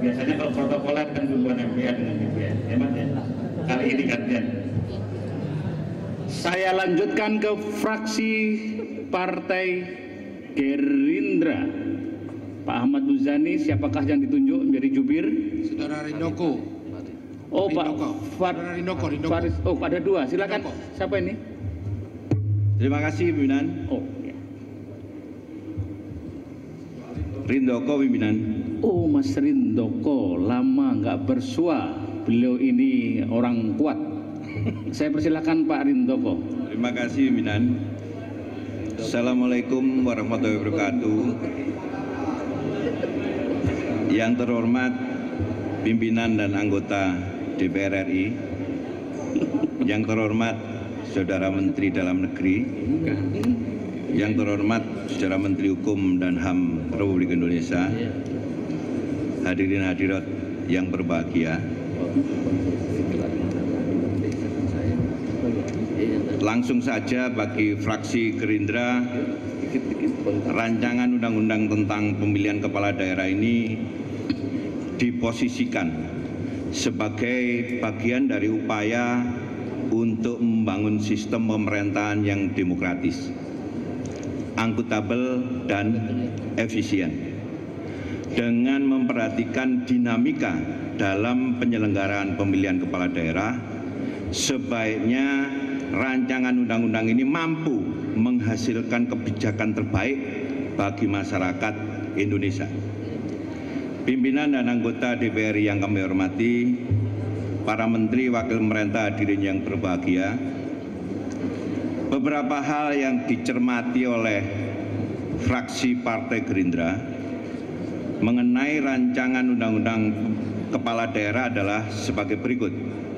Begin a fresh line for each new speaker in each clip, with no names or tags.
Biasanya kalau protokoler kan duluan MPR dengan DPR. Hemat ya. Kali ini gantian.
Saya lanjutkan ke fraksi Partai Gerindra. Pak Ahmad Muzani, siapakah yang ditunjuk menjadi jubir?
Saudara Rindoko.
Oh,
Rindoko.
Pak
Saudara Rindoko.
Faris. Oh, ada dua. Silakan.
Rindoko.
Siapa ini?
Terima kasih pimpinan.
Oh, ya.
Rindoko pimpinan.
Oh, Mas Rindoko, lama nggak bersua. Beliau ini orang kuat. Saya persilakan Pak Rindoko.
Terima kasih pimpinan. Assalamualaikum warahmatullahi wabarakatuh. Yang terhormat pimpinan dan anggota DPR RI, yang terhormat Saudara Menteri Dalam Negeri, yang terhormat Saudara Menteri Hukum dan HAM Republik Indonesia, hadirin hadirat yang berbahagia. Langsung saja bagi fraksi Gerindra, rancangan undang-undang tentang pemilihan kepala daerah ini diposisikan sebagai bagian dari upaya untuk membangun sistem pemerintahan yang demokratis, akuntabel, dan efisien. Dengan memperhatikan dinamika dalam penyelenggaraan pemilihan kepala daerah, sebaiknya rancangan undang-undang ini mampu menghasilkan kebijakan terbaik bagi masyarakat Indonesia. Pimpinan dan anggota DPR yang kami hormati, para menteri, wakil pemerintah, hadirin yang berbahagia, beberapa hal yang dicermati oleh fraksi Partai Gerindra mengenai rancangan undang-undang kepala daerah adalah sebagai berikut.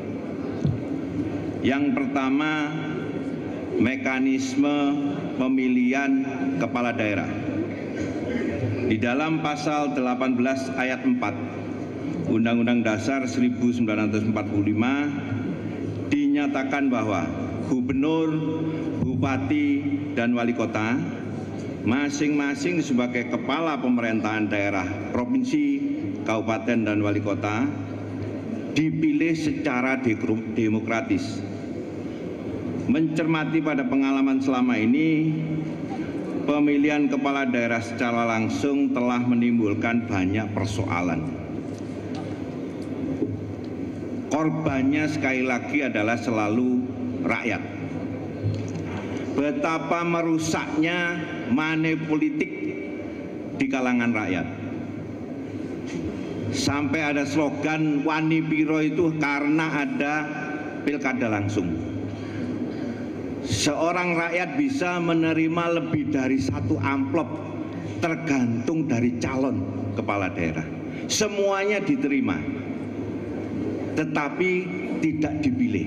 Yang pertama, mekanisme pemilihan kepala daerah. Di dalam pasal 18 ayat 4 Undang-Undang Dasar 1945 dinyatakan bahwa gubernur, bupati, dan wali kota masing-masing sebagai kepala pemerintahan daerah, provinsi, kabupaten, dan wali kota dipilih secara demokratis. Mencermati pada pengalaman selama ini, pemilihan kepala daerah secara langsung telah menimbulkan banyak persoalan. Korbannya sekali lagi adalah selalu rakyat. Betapa merusaknya money politik di kalangan rakyat. Sampai ada slogan wani piro itu karena ada pilkada langsung. Seorang rakyat bisa menerima lebih dari satu amplop tergantung dari calon kepala daerah. Semuanya diterima, tetapi tidak dipilih.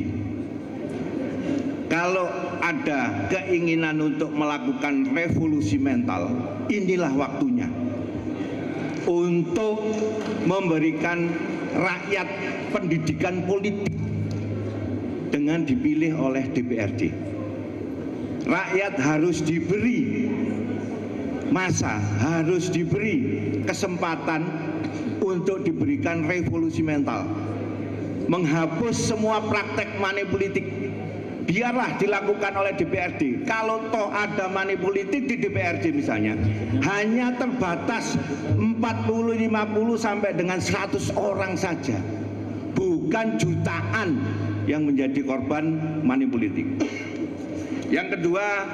Kalau ada keinginan untuk melakukan revolusi mental, inilah waktunya untuk memberikan rakyat pendidikan politik dengan dipilih oleh DPRD. Rakyat harus diberi masa, harus diberi kesempatan untuk diberikan revolusi mental, menghapus semua praktek money politik. Biarlah dilakukan oleh DPRD. Kalau toh ada money politik di DPRD misalnya, hanya terbatas 40, 50 sampai dengan 100 orang saja, bukan jutaan yang menjadi korban money politik. Yang kedua,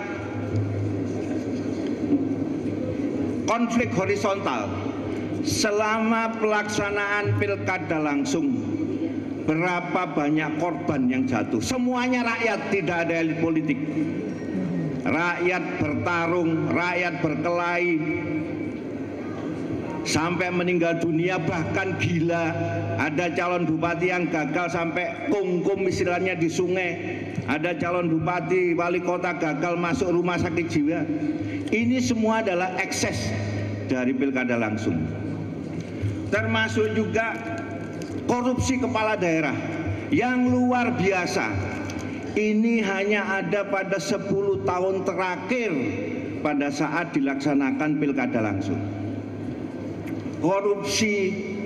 konflik horizontal. Selama pelaksanaan pilkada langsung, berapa banyak korban yang jatuh? Semuanya rakyat, tidak ada elit politik. Rakyat bertarung, rakyat berkelahi, sampai meninggal dunia, bahkan gila. Ada calon bupati yang gagal sampai kungkum istilahnya di sungai. Ada calon bupati, wali kota gagal masuk rumah sakit jiwa. Ini semua adalah ekses dari pilkada langsung. Termasuk juga korupsi kepala daerah yang luar biasa. Ini hanya ada pada 10 tahun terakhir pada saat dilaksanakan pilkada langsung. Korupsi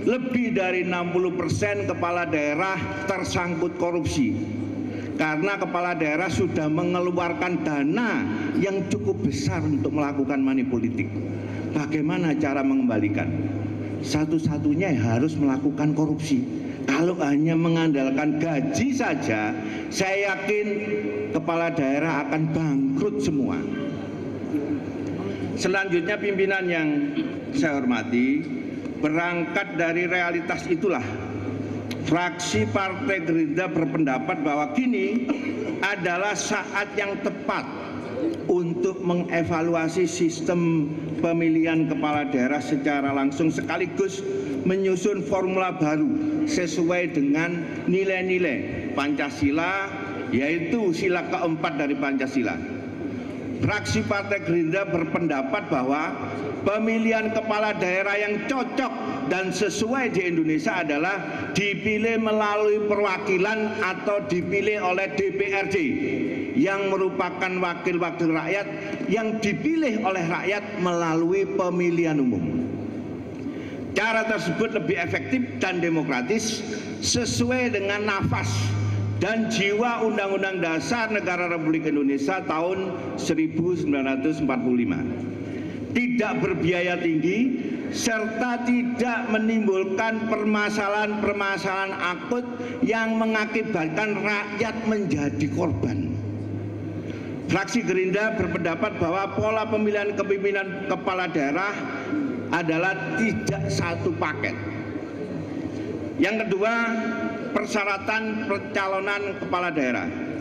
lebih dari 60% kepala daerah tersangkut korupsi. Karena kepala daerah sudah mengeluarkan dana yang cukup besar untuk melakukan money politik. Bagaimana cara mengembalikan? Satu-satunya harus melakukan korupsi. Kalau hanya mengandalkan gaji saja, saya yakin kepala daerah akan bangkrut semua. Selanjutnya pimpinan yang saya hormati, berangkat dari realitas itulah fraksi Partai Gerindra berpendapat bahwa kini adalah saat yang tepat untuk mengevaluasi sistem pemilihan kepala daerah secara langsung sekaligus menyusun formula baru sesuai dengan nilai-nilai Pancasila, yaitu sila keempat dari Pancasila. Fraksi Partai Gerindra berpendapat bahwa pemilihan kepala daerah yang cocok dan sesuai di Indonesia adalah dipilih melalui perwakilan atau dipilih oleh DPRD yang merupakan wakil-wakil rakyat yang dipilih oleh rakyat melalui pemilihan umum. Cara tersebut lebih efektif dan demokratis sesuai dengan nafas dan jiwa Undang-Undang Dasar Negara Republik Indonesia tahun 1945. Tidak berbiaya tinggi serta tidak menimbulkan permasalahan-permasalahan akut yang mengakibatkan rakyat menjadi korban. Fraksi Gerindra berpendapat bahwa pola pemilihan kepemimpinan kepala daerah adalah tidak satu paket. Yang kedua, persyaratan pencalonan kepala daerah.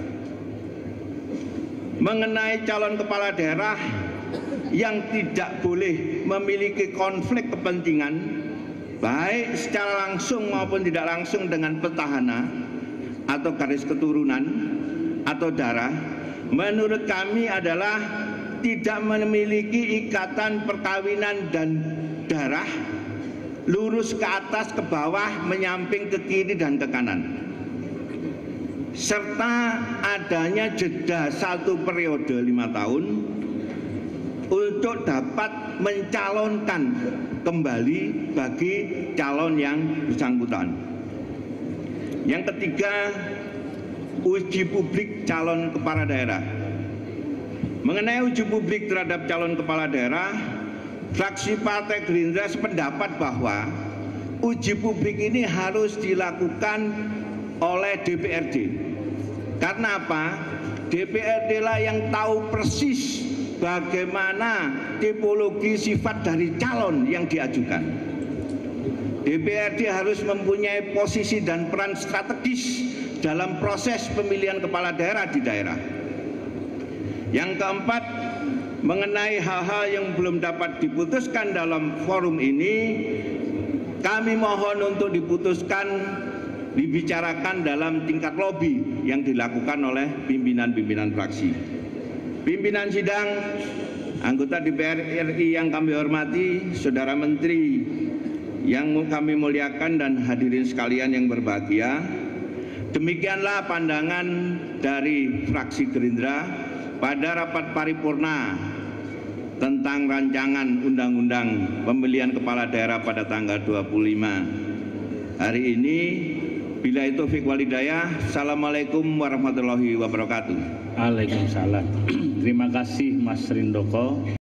Mengenai calon kepala daerah yang tidak boleh memiliki konflik kepentingan baik secara langsung maupun tidak langsung dengan petahana atau garis keturunan atau darah, menurut kami adalah tidak memiliki ikatan perkawinan dan darah lurus ke atas ke bawah, menyamping ke kiri dan ke kanan, serta adanya jeda 1 periode 5 tahun untuk dapat mencalonkan kembali bagi calon yang bersangkutan. Yang ketiga, uji publik calon kepala daerah. Mengenai uji publik terhadap calon kepala daerah, fraksi Partai Gerindra sependapat bahwa uji publik ini harus dilakukan oleh DPRD. Karena apa? DPRD lah yang tahu persis bagaimana tipologi sifat dari calon yang diajukan. DPRD harus mempunyai posisi dan peran strategis dalam proses pemilihan kepala daerah di daerah. Yang keempat, mengenai hal-hal yang belum dapat diputuskan dalam forum ini, kami mohon untuk dibicarakan dalam tingkat lobi yang dilakukan oleh pimpinan-pimpinan fraksi. Pimpinan sidang, anggota DPR RI yang kami hormati, saudara menteri yang kami muliakan dan hadirin sekalian yang berbahagia, demikianlah pandangan dari fraksi Gerindra pada rapat paripurna tentang rancangan undang-undang pemilihan kepala daerah pada tanggal 25 hari ini. Bila itu taufik wal hidayah. Assalamualaikum warahmatullahi wabarakatuh.
Waalaikumsalam. Terima kasih Mas Rindoko.